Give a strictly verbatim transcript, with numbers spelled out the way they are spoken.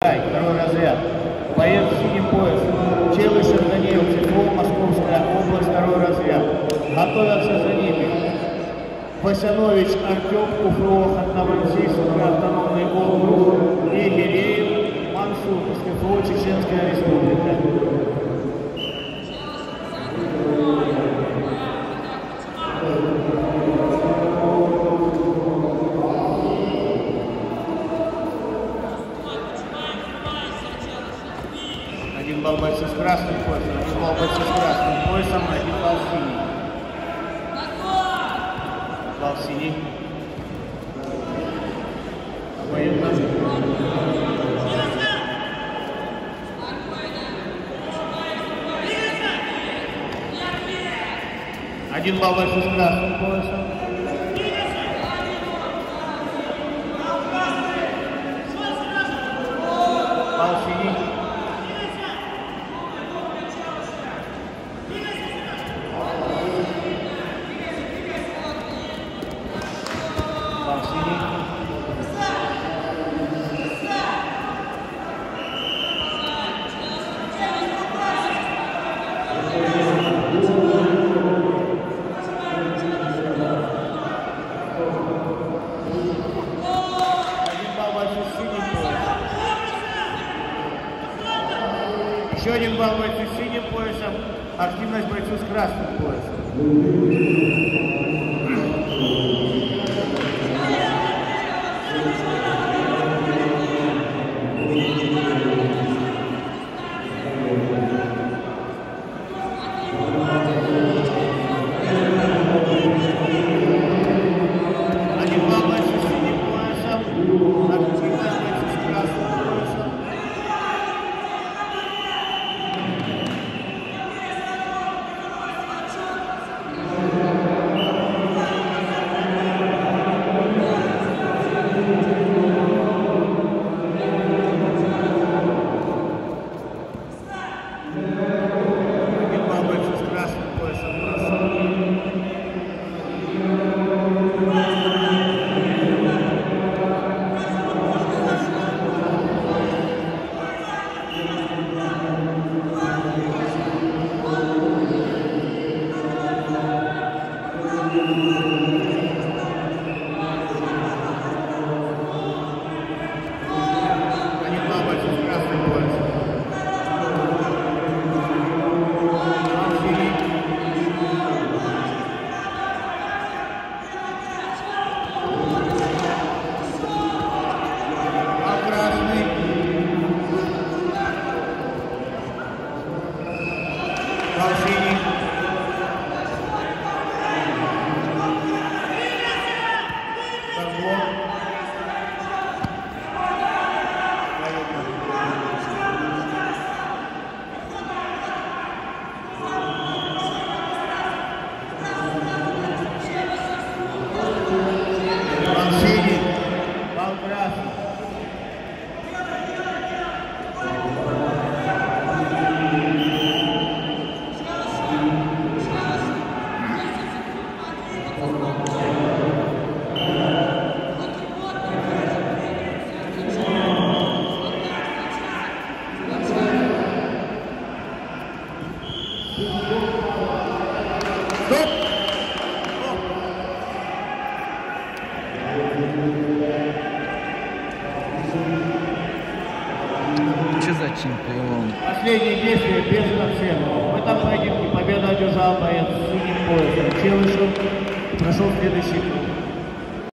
Второй разряд. Боец с синим поясом. Челышев Даниил, Цифров, Московская область, второй разряд. Готовятся за ними. Васянович Артем, УФО, Новороссийский автономный округ, и Гиреев Мансур, УФО, Чеченская республика. Один балл бойца с красным поясом, один балл бойца с красным поясом, один балл синий. Балл синий. Военно. Один балл бойца с красным поясом. Балл синий. Еще один балл бойцу с синим поясом, активность бойцу с красным поясом. Что за чемпион? Последние действия без оценок. В этом поединке победу одержал боец с синим поясом Челышев. Прошел следующий круг.